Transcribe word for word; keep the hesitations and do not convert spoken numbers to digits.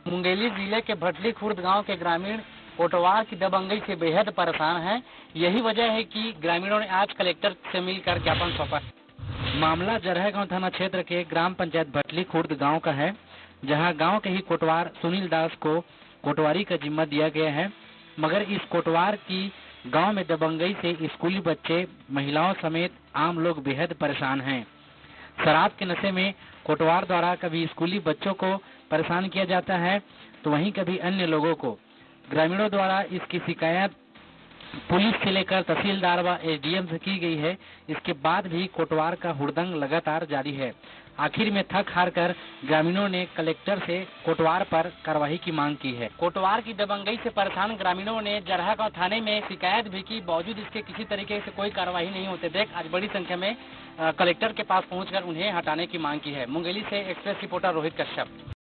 मुंगेली जिले के भटली खुर्द गांव के ग्रामीण कोटवार की दबंगई से बेहद परेशान हैं। यही वजह है कि ग्रामीणों ने आज कलेक्टर से मिलकर ज्ञापन सौंपा। मामला जरहगांव थाना क्षेत्र के ग्राम पंचायत भटली खुर्द गांव का है, जहां गांव के ही कोटवार सुनील दास को कोटवारी का जिम्मा दिया गया है। मगर इस कोटवार की गांव में दबंगई से स्कूली बच्चे, महिलाओं समेत आम लोग बेहद परेशान हैं। शराब के नशे में कोटवार द्वारा कभी स्कूली बच्चों को परेशान किया जाता है, तो वहीं कभी अन्य लोगों को। ग्रामीणों द्वारा इसकी शिकायत पुलिस से लेकर तहसीलदार व एसडीएम से की गई है। इसके बाद भी कोटवार का हुड़दंग लगातार जारी है। आखिर में थक हार कर ग्रामीणों ने कलेक्टर से कोटवार पर कार्रवाई की मांग की है। कोटवार की दबंगई से परेशान ग्रामीणों ने जरहगांव थाने में शिकायत भी की, बावजूद इसके किसी तरीके से कोई कार्रवाई नहीं होते देख आज बड़ी संख्या में कलेक्टर के पास पहुंचकर उन्हें हटाने की मांग की है। मुंगेली से एक्सप्रेस रिपोर्टर रोहित कश्यप।